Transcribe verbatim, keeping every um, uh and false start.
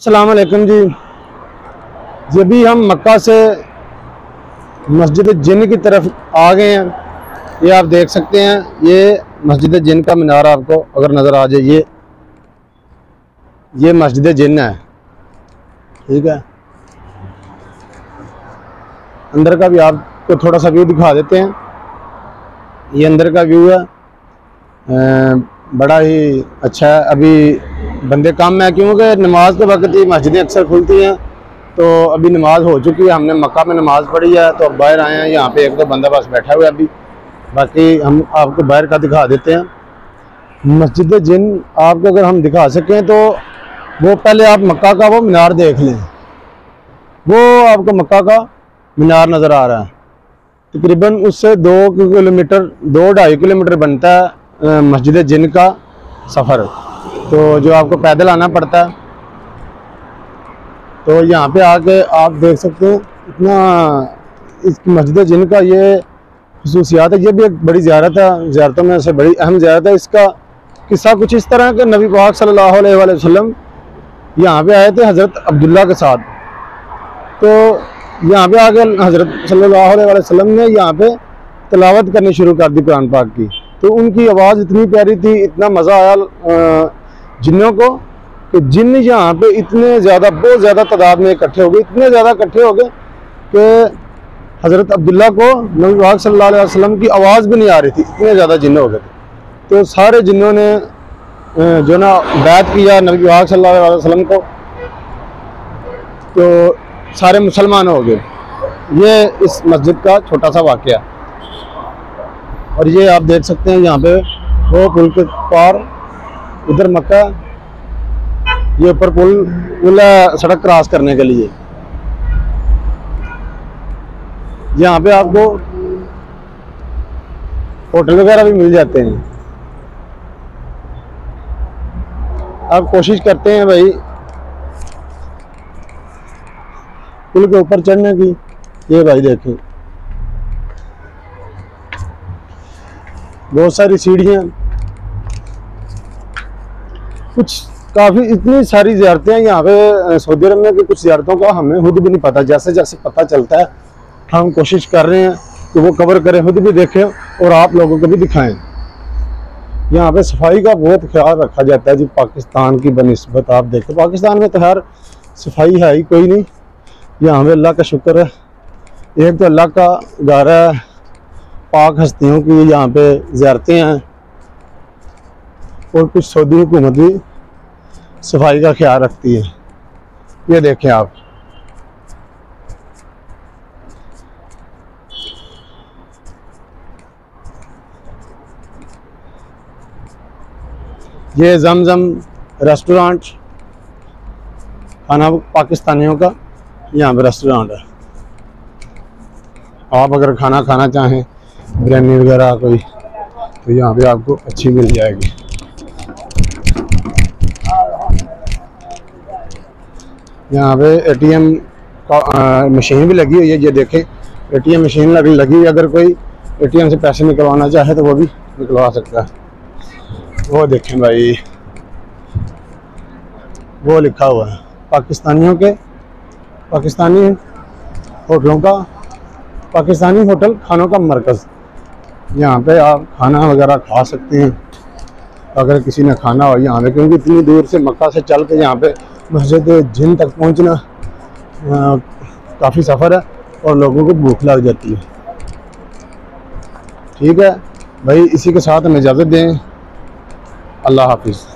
अस्सलाम वालेकुम जी। जब भी हम मक्का से मस्जिद जिन की तरफ आ गए हैं, ये आप देख सकते हैं, ये मस्जिद जिन का मीनार आपको अगर नज़र आ जाए, ये ये मस्जिद जिन है। ठीक है, अंदर का भी आपको थोड़ा सा व्यू दिखा देते हैं। ये अंदर का व्यू है, आ, बड़ा ही अच्छा है। अभी बंदे कम है क्योंकि नमाज के वक्त ही मस्जिदें अक्सर खुलती हैं, तो अभी नमाज हो चुकी है। हमने मक्का में नमाज पढ़ी है, तो अब बाहर आए हैं। यहाँ पे एक दो बंदा बस बैठा हुआ है अभी, बाकी हम आपको बाहर का दिखा देते हैं। मस्जिद जिन आपको अगर हम दिखा सकें तो वो पहले आप मक्का का वो मीनार देख लें। वो आपको मक्का का मीनार नज़र आ रहा है। तकरीबन उससे दो किलोमीटर दो ढाई किलोमीटर बनता है मस्जिद जिन का सफ़र, तो जो आपको पैदल आना पड़ता है। तो यहाँ पे आके आप देख सकते हैं इतना इस मस्जिद जिन का ये खसूसियात है। ये भी एक बड़ी ज़ियारत है, ज़ियारतों में से बड़ी अहम ज़ियारत है। इसका किस्सा कुछ इस तरह के, नबी पाक सल्लल्लाहु अलैहि वसल्लम यहाँ पे आए थे हज़रत अब्दुल्ला के साथ। तो यहाँ पे आके हज़रत सल्लल्लाहु अलैहि वसल्लम ने यहाँ पे तिलावत करनी शुरू कर दी कुरान पाक की। तो उनकी आवाज़ इतनी प्यारी थी, इतना मज़ा आया जिन्नों को कि जिन्न यहाँ पे इतने ज़्यादा, बहुत ज़्यादा तादाद में इकट्ठे हो गए, इतने ज़्यादा इकट्ठे हो गए कि हज़रत अब्दुल्ला को नबी पाक सल्लल्लाहु अलैहि वसल्लम की आवाज़ भी नहीं आ रही थी, इतने ज़्यादा जिन्न हो गए थे। तो सारे जिन्नों ने जो ना बैत किया नबी पाक सल्लल्लाहु अलैहि वसल्लम को, तो सारे मुसलमान हो गए। ये इस मस्जिद का छोटा सा वाक़या। और ये आप देख सकते हैं यहाँ पे वो पुल के पार, उधर मक्का, ये ऊपर पुल पुल है सड़क क्रॉस करने के लिए। यहाँ पे आपको होटल वगैरह भी मिल जाते हैं। आप कोशिश करते हैं भाई पुल के ऊपर चढ़ने की। ये भाई देखें, बहुत सारी सीढ़ियाँ, कुछ काफ़ी इतनी सारी ज़ियारतें हैं यहाँ पे सऊदी अरब में कि कुछ ज़ियारतों का हमें खुद भी नहीं पता। जैसे जैसे पता चलता है हम कोशिश कर रहे हैं कि वो कवर करें, खुद भी देखें और आप लोगों को भी दिखाएं। यहाँ पे सफाई का बहुत ख्याल रखा जाता है जी, पाकिस्तान की बनिस्बत। आप देखें पाकिस्तान में तो यार सफाई है ही कोई नहीं। यहाँ पे अल्लाह का शुक्र है, एक तो अल्लाह का घर है, पाक हस्तियों की यहाँ पे ज़ियारतें हैं, और कुछ सऊदी हुकूमत भी सफाई का ख्याल रखती है। ये देखें आप, ये जमजम रेस्टोरेंट, खाना पाकिस्तानियों का यहाँ पे रेस्टोरेंट है। आप अगर खाना खाना चाहें, बिरयानी वगैरह कोई, तो यहाँ पे आपको अच्छी मिल जाएगी। यहाँ पे एटीएम का मशीन भी लगी हुई है। ये देखें, एटीएम मशीन लगी लगी हुई। अगर कोई एटीएम से पैसे निकलवाना चाहे तो वो भी निकलवा सकता है। वो देखें भाई, वो लिखा हुआ है पाकिस्तानियों के, पाकिस्तानी होटलों का, पाकिस्तानी होटल खानों का मरकज़। यहाँ पे आप खाना वगैरह खा सकते हैं अगर किसी ने खाना हो यहाँ पे, क्योंकि इतनी दूर से मक्का से चल के यहाँ पे मस्जिद जिन तक पहुँचना काफ़ी सफ़र है और लोगों को भूख लग जाती है। ठीक है भाई, इसी के साथ हमें इजाज़त दें। अल्लाह हाफिज़।